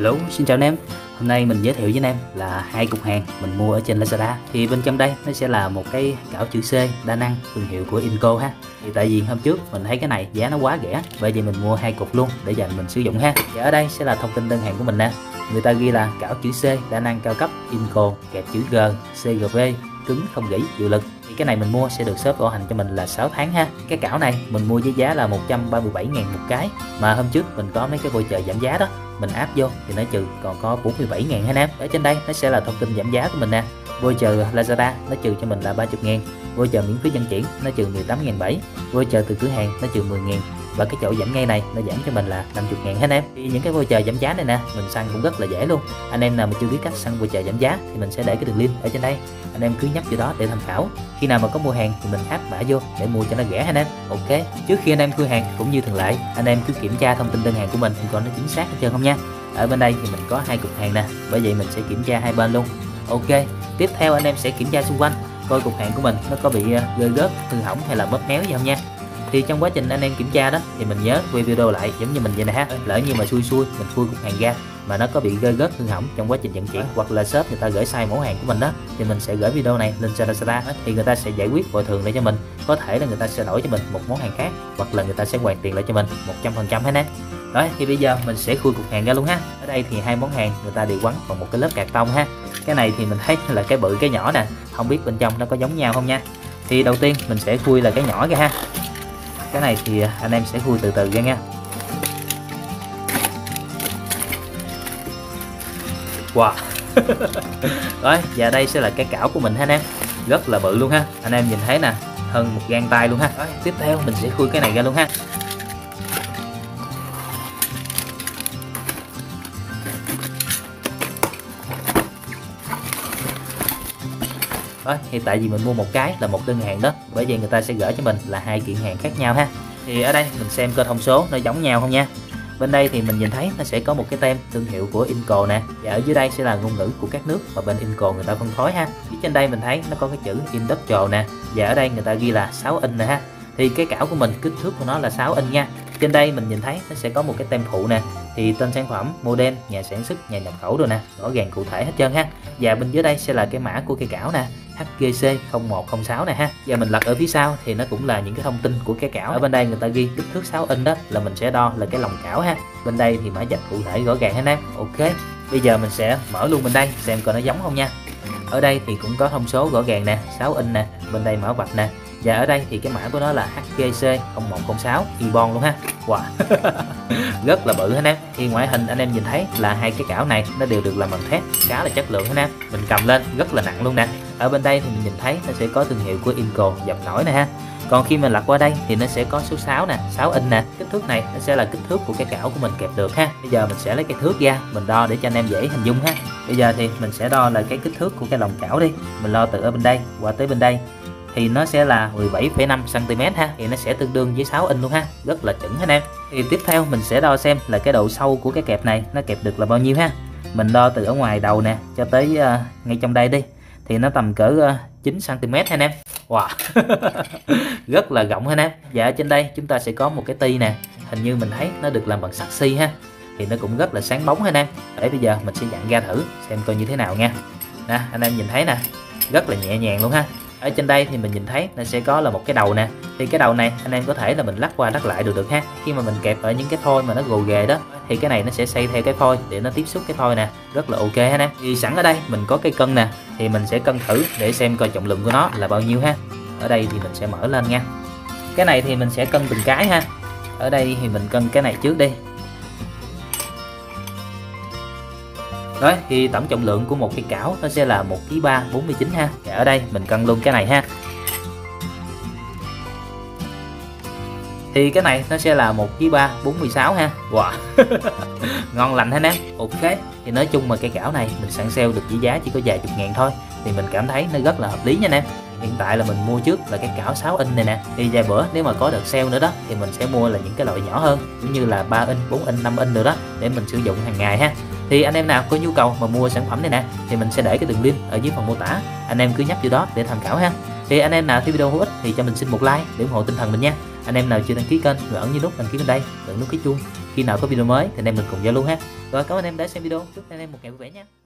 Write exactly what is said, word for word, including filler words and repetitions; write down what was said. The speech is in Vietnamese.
Hello, xin chào anh em. Hôm nay mình giới thiệu với anh em là hai cục hàng mình mua ở trên Lazada. Thì bên trong đây nó sẽ là một cái cảo chữ C đa năng thương hiệu của Inco ha. Thì tại vì hôm trước mình thấy cái này giá nó quá rẻ, bởi vì mình mua hai cục luôn để dành mình sử dụng ha. Và ở đây sẽ là thông tin đơn hàng của mình nè. Người ta ghi là cảo chữ C đa năng cao cấp Inco kẹp chữ G, xê giê vê, cứng không gãy, chịu lực. Thì cái này mình mua sẽ được shop bảo hành cho mình là sáu tháng ha. Cái cảo này mình mua với giá là một trăm ba mươi bảy ngàn một cái, mà hôm trước mình có mấy cái voucher giảm giá đó, mình áp vô thì nó trừ còn có bốn mươi bảy ngàn ha anh em. Ở trên đây nó sẽ là thông tin giảm giá của mình nè. Voucher Lazada nó trừ cho mình là ba mươi ngàn, voucher miễn phí vận chuyển nó trừ mười tám ngàn bảy, voucher từ cửa hàng nó trừ mười ngàn, và cái chỗ giảm ngay này nó giảm cho mình là năm mươi ngàn ha anh em. Thì những cái voucher giảm giá này nè mình săn cũng rất là dễ luôn. Anh em nào mà chưa biết cách săn voucher giảm giá thì mình sẽ để cái đường link ở trên đây, anh em cứ nhấp vô đó để tham khảo. Khi nào mà có mua hàng thì mình áp mã vô để mua cho nó rẻ ha anh em. Ok, trước khi anh em mua hàng cũng như thường lệ, anh em cứ kiểm tra thông tin đơn hàng của mình coi nó chính xác hết trơn không nha. Ở bên đây thì mình có hai cục hàng nè, bởi vậy mình sẽ kiểm tra hai bên luôn. Ok, tiếp theo anh em sẽ kiểm tra xung quanh coi cục hàng của mình nó có bị rơi rớt, hư hỏng hay là bóp méo gì không nha. Thì trong quá trình anh em kiểm tra đó thì mình nhớ quay video lại giống như mình vậy nè ha. Lỡ như mà xui xui mình khui cục hàng ra mà nó có bị rơi rớt, hư hỏng trong quá trình vận chuyển, hoặc là shop người ta gửi sai mẫu hàng của mình đó, thì mình sẽ gửi video này lên Lazada, thì người ta sẽ giải quyết bồi thường lại cho mình. Có thể là người ta sẽ đổi cho mình một món hàng khác, hoặc là người ta sẽ hoàn tiền lại cho mình một trăm phần trăm hết nè. Rồi thì bây giờ mình sẽ khui cục hàng ra luôn ha. Ở đây thì hai món hàng người ta đều quấn bằng một cái lớp cạc tông ha. Cái này thì mình thấy là cái bự cái nhỏ nè, không biết bên trong nó có giống nhau không nha. Thì đầu tiên mình sẽ khui là cái nhỏ ra ha. Cái này thì anh em sẽ khui từ từ ra nha. Wow. Rồi, và đây sẽ là cái cảo của mình ha anh em. Rất là bự luôn ha. Anh em nhìn thấy nè, hơn một gang tay luôn ha. Rồi, tiếp theo mình sẽ khui cái này ra luôn ha. Rồi, thì tại vì mình mua một cái là một đơn hàng đó, bởi vậy người ta sẽ gửi cho mình là hai kiện hàng khác nhau ha. Thì ở đây mình xem coi thông số nó giống nhau không nha. Bên đây thì mình nhìn thấy nó sẽ có một cái tem thương hiệu của Inco nè, và ở dưới đây sẽ là ngôn ngữ của các nước mà bên Inco người ta phân phối ha. Phía trên đây mình thấy nó có cái chữ Industrial nè, và ở đây người ta ghi là sáu inch nè ha. Thì cái cảo của mình kích thước của nó là sáu inch nha. Trên đây mình nhìn thấy nó sẽ có một cái tem phụ nè, thì tên sản phẩm, model, nhà sản xuất, nhà nhập khẩu rồi nè, rõ ràng cụ thể hết trơn ha. Và bên dưới đây sẽ là cái mã của cây cảo nè, H G C không một không sáu nè ha. Và mình lật ở phía sau thì nó cũng là những cái thông tin của cái cảo. Ở bên đây người ta ghi kích thước sáu inch đó là mình sẽ đo là cái lòng cảo ha. Bên đây thì mã vạch cụ thể rõ ràng hết em. Ok, bây giờ mình sẽ mở luôn bên đây xem coi nó giống không nha. Ở đây thì cũng có thông số rõ ràng nè, sáu inch nè, bên đây mã vạch nè. Và ở đây thì cái mã của nó là H G C không một không sáu Ibon luôn ha. Wow. Rất là bự anh em. Thì ngoại hình anh em nhìn thấy là hai cái cảo này nó đều được làm bằng thép, khá là chất lượng anh em. Mình cầm lên rất là nặng luôn nè. Ở bên đây thì mình nhìn thấy nó sẽ có thương hiệu của Inco dập nổi nè ha. Còn khi mình lật qua đây thì nó sẽ có số sáu nè, sáu inch nè. Kích thước này nó sẽ là kích thước của cái cảo của mình kẹp được ha. Bây giờ mình sẽ lấy cái thước ra mình đo để cho anh em dễ hình dung ha. Bây giờ thì mình sẽ đo là cái kích thước của cái lòng cảo đi. Mình đo từ ở bên đây qua tới bên đây thì nó sẽ là mười bảy phẩy năm xăng ti mét ha, thì nó sẽ tương đương với sáu inch luôn ha, rất là chuẩn anh em. Thì tiếp theo mình sẽ đo xem là cái độ sâu của cái kẹp này nó kẹp được là bao nhiêu ha. Mình đo từ ở ngoài đầu nè cho tới uh, ngay trong đây đi, thì nó tầm cỡ uh, chín xăng ti mét ha anh em. Wow. Rất là rộng ha anh em. Và ở trên đây chúng ta sẽ có một cái ti nè, hình như mình thấy nó được làm bằng sắt xi ha, thì nó cũng rất là sáng bóng ha anh em. Để bây giờ mình sẽ dặn ra thử xem coi như thế nào nha. Nè, anh em nhìn thấy nè, rất là nhẹ nhàng luôn ha. Ở trên đây thì mình nhìn thấy nó sẽ có là một cái đầu nè, thì cái đầu này anh em có thể là mình lắc qua lắc lại được được ha. Khi mà mình kẹp ở những cái phôi mà nó gồ ghề đó thì cái này nó sẽ xoay theo cái phôi để nó tiếp xúc cái phôi nè, rất là ok ha anh em. Thì sẵn ở đây mình có cây cân nè, thì mình sẽ cân thử để xem coi trọng lượng của nó là bao nhiêu ha. Ở đây thì mình sẽ mở lên nha. Cái này thì mình sẽ cân từng cái ha. Ở đây thì mình cân cái này trước đi. Rồi thì tổng trọng lượng của một cái cảo nó sẽ là một ký ba bốn mươi chín ha. Và ở đây mình cân luôn cái này ha. Thì cái này nó sẽ là một ký ba bốn mươi sáu ha. Wow. Ngon lành ha em. Ok, thì nói chung mà cái cảo này mình sẵn sale được với giá chỉ có vài chục ngàn thôi, thì mình cảm thấy nó rất là hợp lý nha anh em. Hiện tại là mình mua trước là cái cảo sáu inch này nè, thì vài bữa nếu mà có đợt sale nữa đó thì mình sẽ mua là những cái loại nhỏ hơn, cũng như là ba inch, bốn inch, năm inch nữa đó, để mình sử dụng hàng ngày ha. Thì anh em nào có nhu cầu mà mua sản phẩm này nè thì mình sẽ để cái đường link ở dưới phần mô tả, anh em cứ nhấp vô đó để tham khảo ha. Thì anh em nào thấy video hữu ích thì cho mình xin một like để ủng hộ tinh thần mình nha. Anh em nào chưa đăng ký kênh rồi ấn như nút đăng ký bên đây, ấn nút cái chuông. Khi nào có video mới thì anh em mình cùng giao lưu ha. Rồi cảm ơn anh em đã xem video, chúc anh em một ngày vui vẻ nha.